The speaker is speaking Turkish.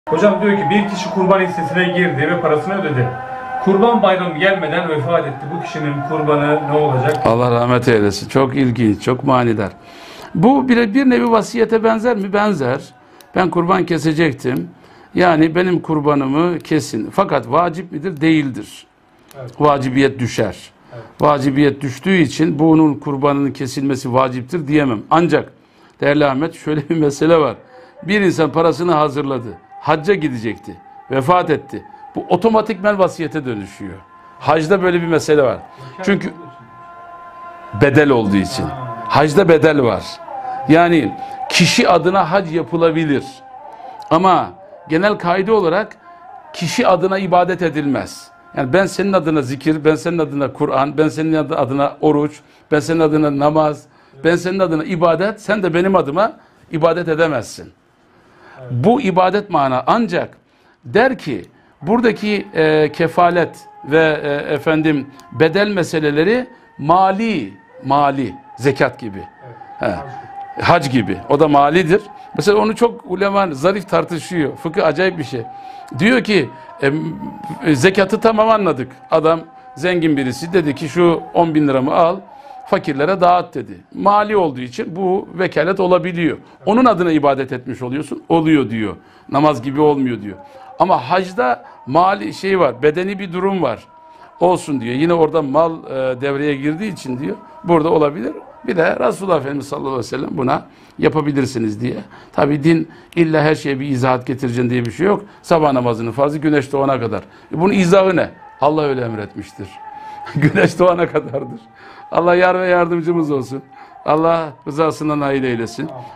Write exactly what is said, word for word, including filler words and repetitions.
Hocam diyor ki bir kişi kurban listesine girdi ve parasını ödedi. Kurban bayramı gelmeden vefat etti. Bu kişinin kurbanı ne olacak? Allah rahmet eylesin. Çok ilginç, çok manidar. Bu bir, bir nevi vasiyete benzer mi? Benzer. Ben kurban kesecektim. Yani benim kurbanımı kesin. Fakat vacip midir? Değildir. Evet. Vacibiyet düşer. Evet. Vacibiyet düştüğü için bunun kurbanının kesilmesi vaciptir diyemem. Ancak değerli Ahmet, şöyle bir mesele var. Bir insan parasını hazırladı. Hacca gidecekti. Vefat etti. Bu otomatikmen vasiyete dönüşüyor. Hacda böyle bir mesele var. Çünkü bedel olduğu için. Hacda bedel var. Yani kişi adına hac yapılabilir. Ama genel kaide olarak kişi adına ibadet edilmez. Yani ben senin adına zikir, ben senin adına Kur'an, ben senin adına oruç, ben senin adına namaz, ben senin adına ibadet, sen de benim adıma ibadet edemezsin. Evet. Bu ibadet mana. Ancak der ki buradaki e, kefalet ve e, efendim bedel meseleleri mali, mali, zekat gibi. Evet. He. Hac gibi. O da malidir. Mesela onu çok ulema zarif tartışıyor. Fıkıh acayip bir şey. Diyor ki e, zekatı tamam anladık. Adam zengin birisi dedi ki şu on bin liramı al, fakirlere dağıt dedi. Mali olduğu için bu vekalet olabiliyor. Onun adına ibadet etmiş oluyorsun. Oluyor diyor. Namaz gibi olmuyor diyor. Ama hacda mali şey var. Bedeni bir durum var. Olsun diyor. Yine orada mal e, devreye girdiği için diyor. Burada olabilir. Bir de Resulullah Efendimiz sallallahu aleyhi ve sellem buna yapabilirsiniz diye. Tabi din illa her şeye bir izahat getireceksin diye bir şey yok. Sabah namazının farzı güneş doğana kadar. E bunun izahı ne? Allah öyle emretmiştir. Güneş doğana kadardır. Allah yar ve yardımcımız olsun. Allah rızasından nail eylesin.